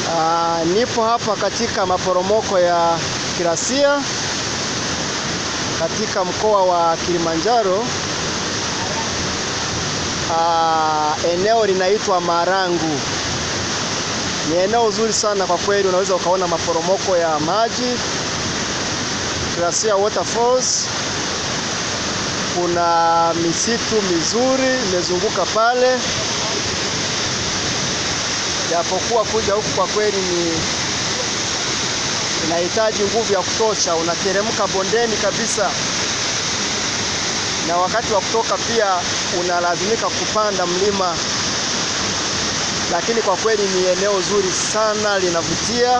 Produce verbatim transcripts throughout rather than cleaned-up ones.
Aa, nipo hapa katika maporomoko ya Kirasia katika mkoa wa Kilimanjaro. Aa, eneo linaitwa Marangu. Ni eneo zuri sana kwa kweli, unaweza ukaona maporomoko ya maji, Kirasia Waterfalls. Kuna misitu mizuri imezunguka pale. Japokuwa kuja huku kwa kweli ni inahitaji nguvu ya kutosha, unateremka bondeni kabisa, na wakati wa kutoka pia unalazimika kupanda mlima. Lakini kwa kweli ni eneo zuri sana, linavutia.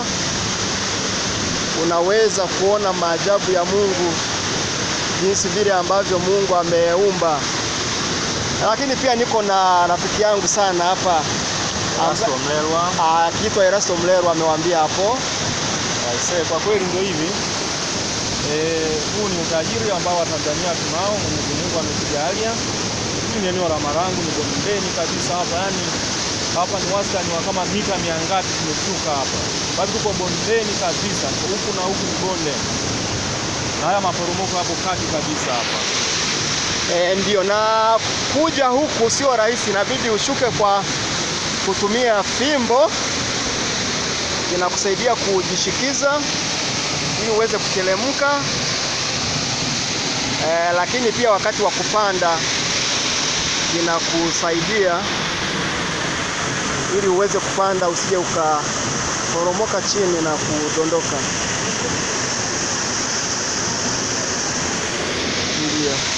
Unaweza kuona maajabu ya Mungu, jinsi vile ambavyo Mungu ameumba. Lakini pia niko na rafiki yangu sana hapa, akiitwa Erasto Mlerwa, amewaambia hapo. Aisee, kwa kweli ndio hivi. Eh, huu ni utajiri ambao Watanzania tunao, Mwenyezi Mungu ametujalia. Hii ni eneo la Marangu, ni bondeni kabisa hapa. Yaani hapa ni wastani wa kama mita mia ngapi tumeshuka hapa. Bado tuko bondeni kabisa, huku na huku ni bonde. Na haya maporomoko hapo kati kabisa hapa. Eh, ndio, na kuja huku sio rahisi, inabidi ushuke kwa kutumia fimbo. Inakusaidia kujishikiza ili uweze kutelemka. E, lakini pia wakati wa kupanda inakusaidia ili uweze kupanda, usije ukaporomoka chini na kudondoka. Ndio.